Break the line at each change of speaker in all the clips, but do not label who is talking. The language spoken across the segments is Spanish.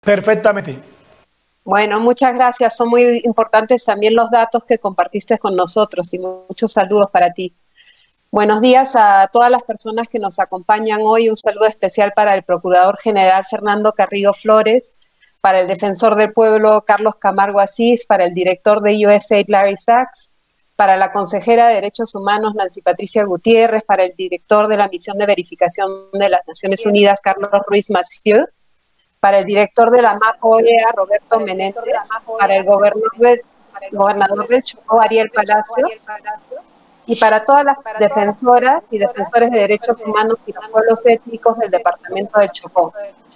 Perfectamente.
Bueno, muchas gracias. Son muy importantes también los datos que compartiste con nosotros y muchos saludos para ti. Buenos días a todas las personas que nos acompañan hoy. Un saludo especial para el Procurador General Fernando Carrillo Flores, para el Defensor del Pueblo Carlos Camargo Asís, para el Director de USAID Larry Sachs, para la Consejera de Derechos Humanos Nancy Patricia Gutiérrez, para el Director de la Misión de Verificación de las Naciones Unidas Carlos Ruiz Massieu, para el Director de la MAP OEA Roberto Menéndez, para el Gobernador del Chocó Ariel Palacios, y para todas las defensoras y defensores de derechos humanos y los pueblos étnicos del departamento del Chocó.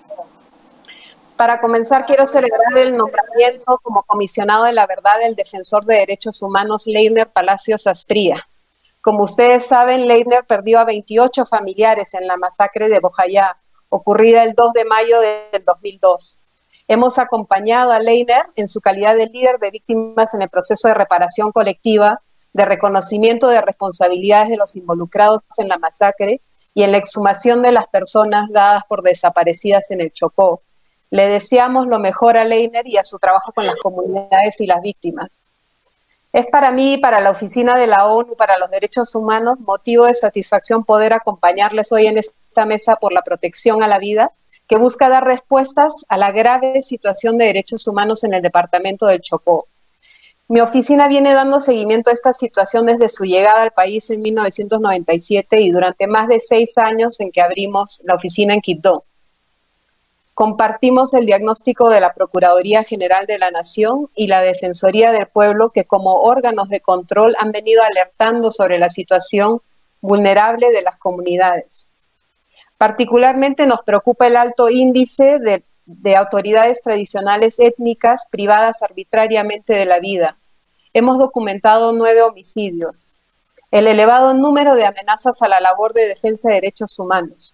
Para comenzar, quiero celebrar el nombramiento como comisionado de la verdad del defensor de derechos humanos Leiner Palacios Asprilla. Como ustedes saben, Leiner perdió a 28 familiares en la masacre de Bojayá, ocurrida el 2 de mayo del 2002. Hemos acompañado a Leiner en su calidad de líder de víctimas en el proceso de reparación colectiva, de reconocimiento de responsabilidades de los involucrados en la masacre y en la exhumación de las personas dadas por desaparecidas en el Chocó. Le deseamos lo mejor a Leiner y a su trabajo con las comunidades y las víctimas. Es para mí y para la Oficina de la ONU para los Derechos Humanos motivo de satisfacción poder acompañarles hoy en esta mesa por la protección a la vida, que busca dar respuestas a la grave situación de derechos humanos en el departamento del Chocó. Mi oficina viene dando seguimiento a esta situación desde su llegada al país en 1997 y durante más de 6 años en que abrimos la oficina en Quibdó. Compartimos el diagnóstico de la Procuraduría General de la Nación y la Defensoría del Pueblo, que como órganos de control han venido alertando sobre la situación vulnerable de las comunidades. Particularmente nos preocupa el alto índice de autoridades tradicionales étnicas privadas arbitrariamente de la vida. Hemos documentado 9 homicidios, el elevado número de amenazas a la labor de defensa de derechos humanos,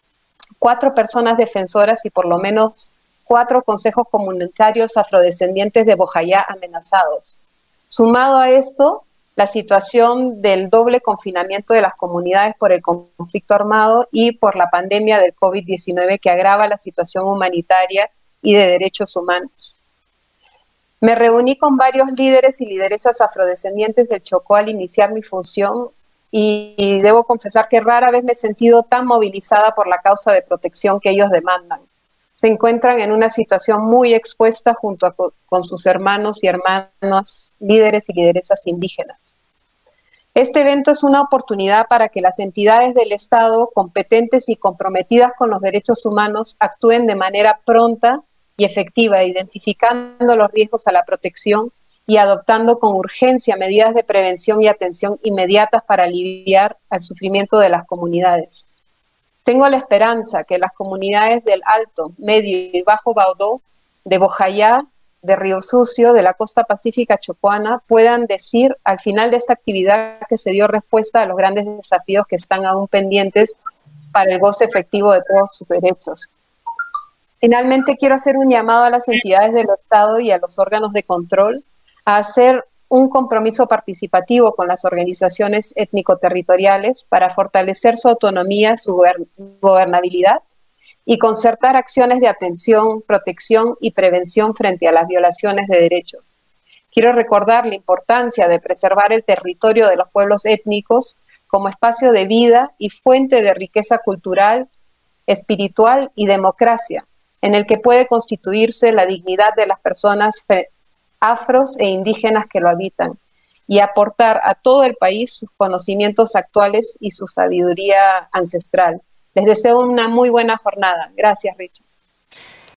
4 personas defensoras y por lo menos 4 consejos comunitarios afrodescendientes de Bojayá amenazados. Sumado a esto, la situación del doble confinamiento de las comunidades por el conflicto armado y por la pandemia del COVID-19 que agrava la situación humanitaria y de derechos humanos. Me reuní con varios líderes y lideresas afrodescendientes del Chocó al iniciar mi función y debo confesar que rara vez me he sentido tan movilizada por la causa de protección que ellos demandan. Se encuentran en una situación muy expuesta junto con sus hermanos y hermanas, líderes y lideresas indígenas. Este evento es una oportunidad para que las entidades del Estado competentes y comprometidas con los derechos humanos actúen de manera pronta y efectiva, identificando los riesgos a la protección y adoptando con urgencia medidas de prevención y atención inmediatas para aliviar el sufrimiento de las comunidades. Tengo la esperanza que las comunidades del Alto, Medio y Bajo Baudó, de Bojayá, de Río Sucio, de la costa pacífica chocoana, puedan decir al final de esta actividad que se dio respuesta a los grandes desafíos que están aún pendientes para el goce efectivo de todos sus derechos. Finalmente, quiero hacer un llamado a las entidades del Estado y a los órganos de control a hacer un compromiso participativo con las organizaciones étnico-territoriales para fortalecer su autonomía, su gobernabilidad y concertar acciones de atención, protección y prevención frente a las violaciones de derechos. Quiero recordar la importancia de preservar el territorio de los pueblos étnicos como espacio de vida y fuente de riqueza cultural, espiritual y democracia, en el que puede constituirse la dignidad de las personas afros e indígenas que lo habitan, y aportar a todo el país sus conocimientos actuales y su sabiduría ancestral. Les deseo una muy buena jornada. Gracias, Richard.